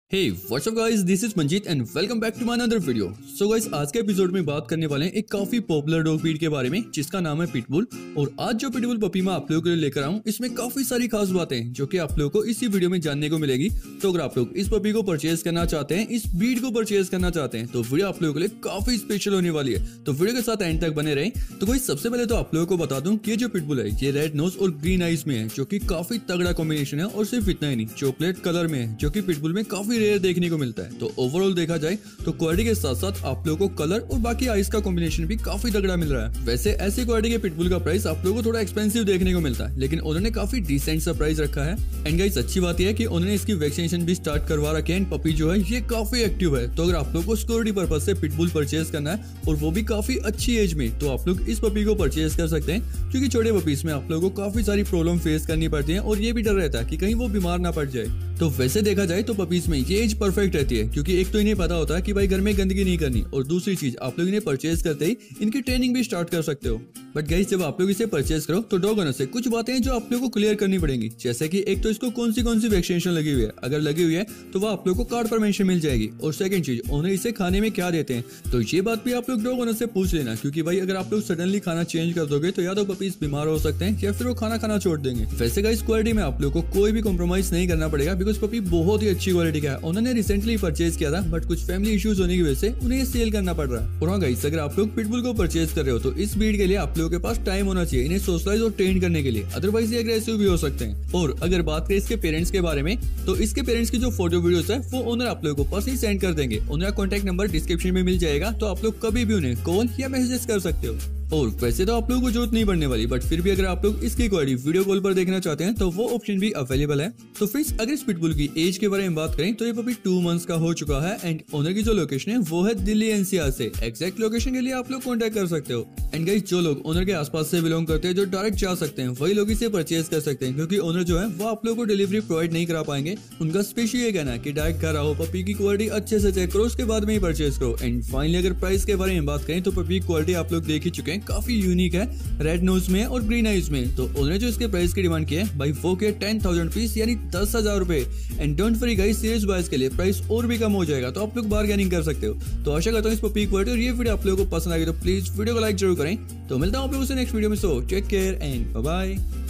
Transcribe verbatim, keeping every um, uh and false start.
Hey what's up guys, this is Manjeet and welcome back to my another video. So guys, आज के episode में बात करने वाले हैं एक काफी पॉपुलर डॉग ब्रीड के बारे में जिसका नाम है पिटबुल। और आज जो पिटबुल पपी मैं आप लोगों के लिए लेकर आऊं, इसमें काफी सारी खास बातें जो कि आप लोगों को इसी वीडियो में जानने को मिलेगी। तो अगर आप लोग इस पपी को परचेज करना चाहते हैं, इस ब्रीड को परचेज करना चाहते हैं, तो वीडियो आप लोगों के लिए काफी स्पेशल होने वाली है। तो वीडियो के साथ एंड तक बने रहें। तो गाइस, सबसे पहले तो आप लोगों को बता दूं कि ये जो पिटबुल है ये रेड नोज और ग्रीन आईज में है, जो कि काफी तगड़ा कॉम्बिनेशन है। और सिर्फ इतना ही नहीं, चॉकलेट कलर में है, जो कि पिटबुल में काफी रेयर देखने को मिलता है। तो ओवरऑल देखा जाए तो क्वालिटी के साथ साथ आप लोगों को कलर और बाकी आइस का कॉम्बिनेशन भी काफी तगड़ा मिल रहा है। वैसे ऐसी क्वालिटी के पिटबुल का प्राइस आप लोगों को थोड़ा एक्सपेंसिव देखने को मिलता है, लेकिन उन्होंने काफी डिसेंट सा प्राइस रखा है। एंड गाइस, अच्छी बात यह है कि उन्होंने इसकी वैक्सीनेशन भी स्टार्ट करवा रखे हैं। पपी जो है ये काफी एक्टिव है। तो अगर आप लोगों को सिक्योरिटी पर्पज से पिटबुल परचेज करना है और वो भी काफी अच्छी एज में, तो आप लोग इस पपी को परचेज कर सकते हैं। क्योंकि छोटे पपीज में आप लोगों को काफी सारी प्रॉब्लम फेस करनी पड़ती है और ये भी डर रहता है कि कहीं वो बीमार ना पड़ जाए। तो वैसे देखा जाए तो पपीज में ये एज परफेक्ट रहती है, क्योंकि एक तो इन्हें पता होता है कि भाई घर में गंदगी नहीं करनी, और दूसरी चीज आप लोग इन्हें परचेज करते ही इनकी ट्रेनिंग भी स्टार्ट कर सकते हो। बट गाइस, जब आप लोग इसे परचेज करो तो डॉग ओनर से कुछ बातें हैं जो आप लोगों को क्लियर करनी पड़ेंगी। जैसे कि एक तो इसको कौन सी कौन सी वैक्सीनेशन लगी हुई है, अगर लगी हुई है तो वो आप लोगों को कार्ड पर मेंशन मिल जाएगी। और सेकंड चीज, उन्हें इसे खाने में क्या देते हैं, तो ये बात भी आप लोग डॉग ओनर से पूछ लेना। क्योंकि भाई अगर आप लोग सडनली खाना चेंज कर दोगे तो या तो पपीज बीमार हो सकते हैं या फिर वो खाना खाना छोड़ देंगे। वैसे गाइस, क्वालिटी में आप लोग को कोई भी कॉम्प्रोमाइज नहीं करना पड़ेगा, बिकॉज पपी बहुत ही अच्छी क्वालिटी का है। उन्होंने रिसेंटली परचेज किया था, बट कुछ फैमिली इश्यूज होने की वजह से उन्हें सेल करना पड़ रहा है। और हाँ गाइस, अगर आप लोग पिटबुल को परचेज कर रहे हो तो इस ब्रीड के लिए आप लोगों के पास टाइम होना चाहिए इन्हें सोशलाइज और ट्रेन करने के लिए, अदरवाइज ये एग्रेसिव भी हो सकते हैं। और अगर बात करें इसके पेरेंट्स के बारे में, तो इसके पेरेंट्स की जो फोटो वीडियोस है वो ओनर आप लोगों को पर्सनली सेंड कर देंगे। ओनर का कॉन्टैक्ट नंबर डिस्क्रिप्शन में मिल जाएगा, तो आप लोग कभी भी उन्हें कॉल या मैसेज कर सकते हो। और वैसे तो आप लोगों को जरूरत नहीं पड़ने वाली, बट फिर भी अगर आप लोग इसकी क्वालिटी वीडियो कॉल पर देखना चाहते हैं तो वो ऑप्शन भी अवेलेबल है। तो फ्रेंड्स, अगर इस पिटबुल की एज के बारे में बात करें तो ये पपी टू मंथ्स का हो चुका है। एंड ओनर की जो लोकेशन है वो है दिल्ली एनसीआर से। एग्जैक्ट लोकेशन के लिए आप लोग कॉन्टेक्ट कर सकते हो। एंड गाइस, जो लोग ओनर के आसपास से बिलोंग करते हैं, जो डायरेक्ट जा सकते हैं, वही लोग इसे परचेज कर सकते हैं। क्योंकि ओनर जो है वो आप लोगों को डिलीवरी प्रोवाइड नहीं करा पाएंगे। उनका स्पेशल ये कहना है कि डायरेक्ट घर आओ, पपी की क्वालिटी अच्छे से चेक करो, उसके बाद में ही परचेज करो। एंड फाइनली अगर प्राइस के बारे में बात करें तो पपी क्वालिटी आप लोग देख ही चुके हैं, काफी यूनिक है रेड नोज में और ग्रीन आइज में। तो उन्होंने जो इसके प्राइस की डिमांड की है भाई वो के टेन थाउजेंड पीस यानी दस हजार रुपए। And don't worry guys, serious buyers के लिए प्राइस और भी कम हो जाएगा, तो आप लोग बार्गेनिंग कर सकते हो। तो आशा करता हूँ इस पपी क्वालिटी और ये वीडियो आप लोगों को पसंद आएगी, तो प्लीज वीडियो को लाइक जरूर करें। तो मिलता हूँ आप लोगों से नेक्स्ट वीडियो में। So take care and bye bye.